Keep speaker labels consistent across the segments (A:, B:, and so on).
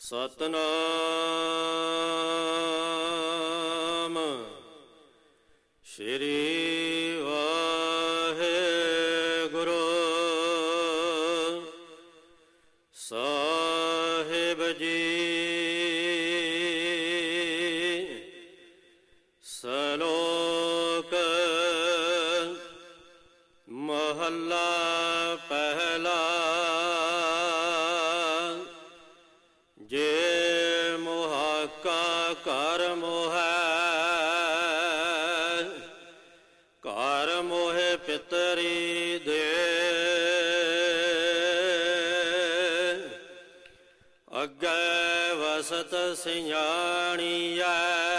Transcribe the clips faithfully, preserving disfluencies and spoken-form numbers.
A: सतनाम श्री वाहेगुरु साहिब जी। सलोक महला पहला। जे मोहाका कर मोह कर मोहे पितरी दे। अगे वसत सियाणीऐ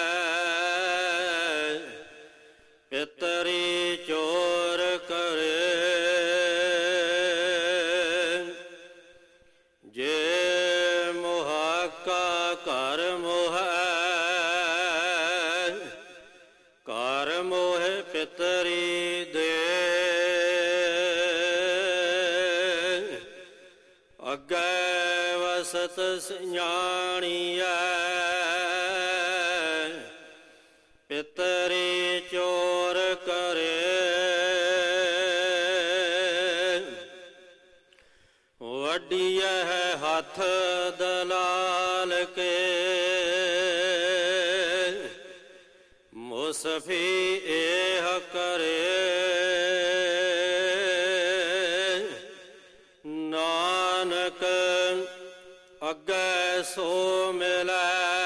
A: पितरी चोर करे। जे मोहाका कर मोह कर मोह पितरी दे। अगे वसत सियाणीऐ पितरी चोर करे। वड्डिया है हाथ दलाल के मुसफी एह करे। नानक अगे सो मिलै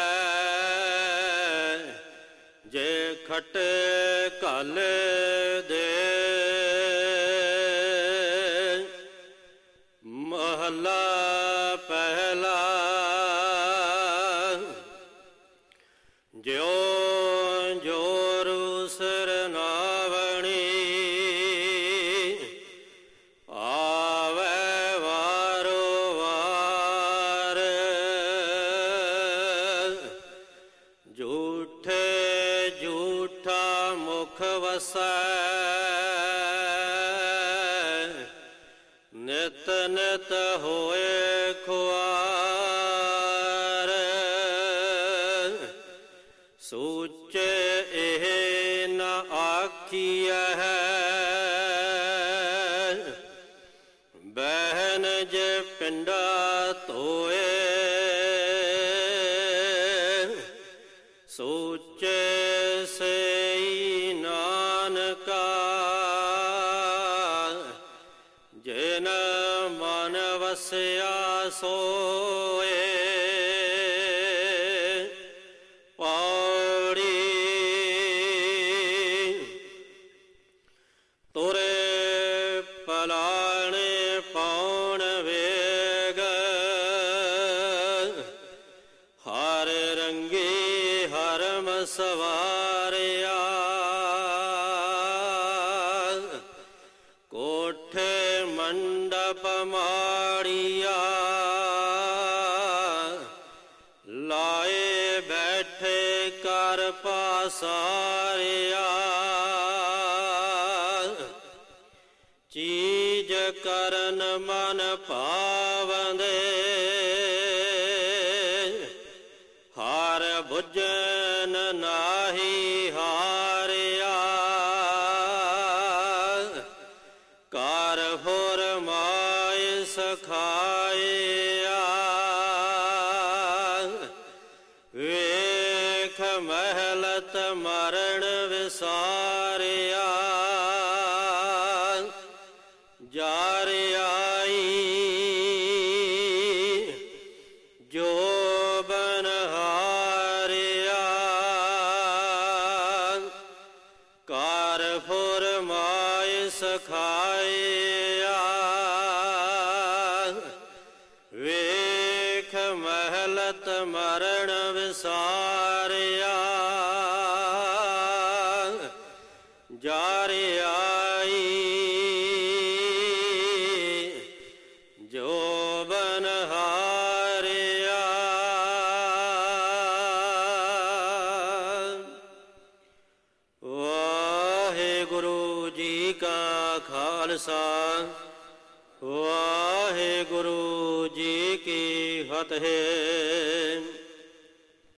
A: जे खटे कल दे। महला पहला। ज्यो जोरु सिर नावणी आवे वारो वार। झूठे झूठा मुख वसै नित नित होए खुआर। सूचे एह न आखिया है बहन जे पिंडा धोए। सूचे से नानका जिन मन वसया सोए। पौड़ी तुरे पलाणे पौन वेग हर रंगी हरम सवारिया। कोठे मंडप माड़िया लाए बैठे कर पासारिया। चीज करन मन पावंदे हार भुजन नाही हारिया। कार होर माय सखाया वेख महलत मरण विसारिया। जार आई जो बनहारिया। कार फुर माय सखाया वेख महलत मरण विसारिया। जार आई जो बनहारिया। वाहेगुरु जी का खालसा वाहेगुरु जी की फतेह।